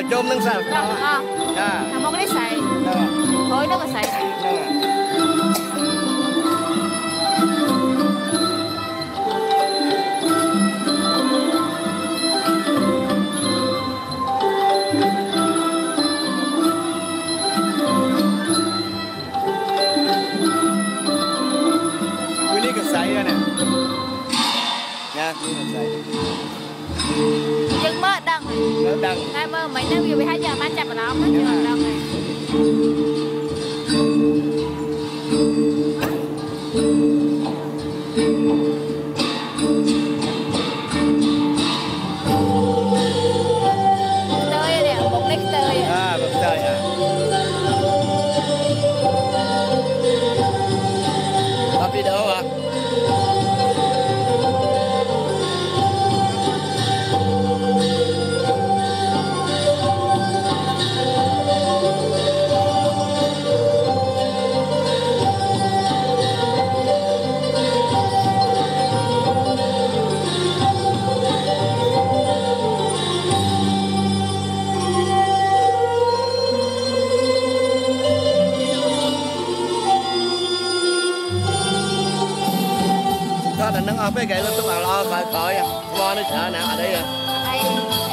chôm nâng sạch một cái xài khối nó có xài ini cái xài nè nha ini cái xài nhưng mơ đằng ngay mơ mấy năm vừa 12 giờ mà chặt vào nó hết chưa đằng này tơi nè một lít tơi một tơi tapi đâu à là nâng ốp cái nó tức là lo khỏi khỏi ngon nó sợ nè ở đây